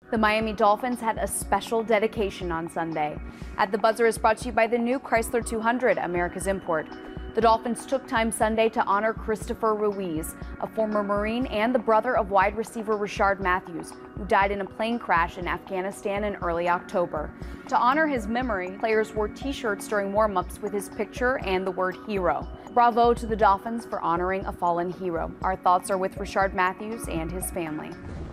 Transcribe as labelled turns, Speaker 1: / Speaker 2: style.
Speaker 1: The Miami Dolphins had a special dedication on Sunday. At the Buzzer is brought to you by the new Chrysler 200, America's import. The Dolphins took time Sunday to honor Christopher Ruiz, a former Marine and the brother of wide receiver Rishard Matthews, who died in a plane crash in Afghanistan in early October. To honor his memory, players wore T-shirts during warm-ups with his picture and the word hero. Bravo to the Dolphins for honoring a fallen hero. Our thoughts are with Rishard Matthews and his family.